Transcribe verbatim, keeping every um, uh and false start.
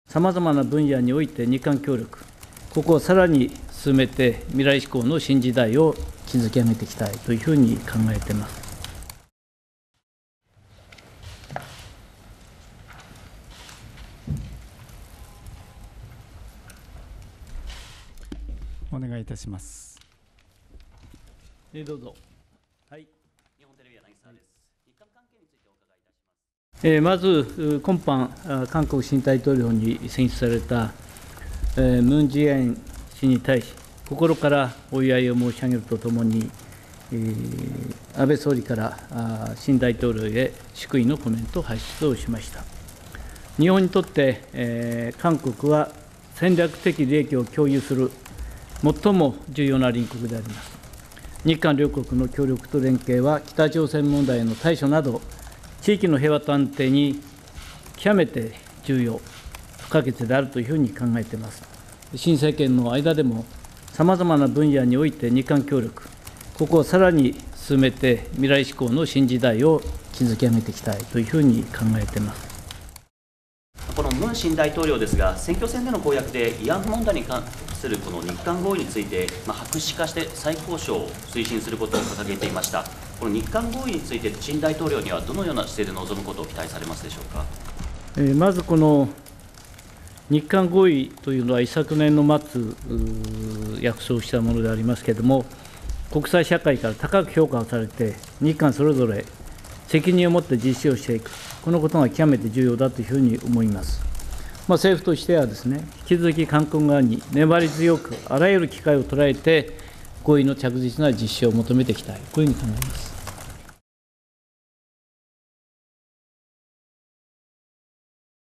さまざまな分野において日韓協力、ここをさらに進めて、未来志向の新時代を築き上げていきたいというふうに考えています。 お願いいたします。 えどうぞ。はい。 日本テレビ柳沢です。日韓関係についてお伺いいたします。 えー、まず、今般、韓国新大統領に選出された、えー、ムン・ジェイン氏に対し、心からお祝いを申し上げるとともに、えー、安倍総理からあ新大統領へ祝意のコメントを発出をしました。日本にとって、えー、韓国は戦略的利益を共有する最も重要な隣国であります。日韓両国の協力と連携は、北朝鮮問題への対処など、地域の平和と安定に極めて重要、不可欠であるというふうに考えています。新政権の間でも、さまざまな分野において日韓協力、ここをさらに進めて、未来志向の新時代を築き上げていきたいというふうに考えています。 このムン新大統領ですが、選挙戦での公約で慰安婦問題に関するこの日韓合意について、まあ、白紙化して再交渉を推進することを掲げていました。この日韓合意について、新大統領にはどのような姿勢で臨むことを期待されますでしょうか。 えー、まずこの日韓合意というのは、一昨年の末、約束したものでありますけれども、国際社会から高く評価をされて、日韓それぞれ責任を持って実施をしていく、このことが極めて重要だというふうに思います。まあ、政府としてはですね、引き続き韓国側に粘り強く、あらゆる機会を捉えて、合意の着実な実施を求めていきたい、こういうふうに考えます。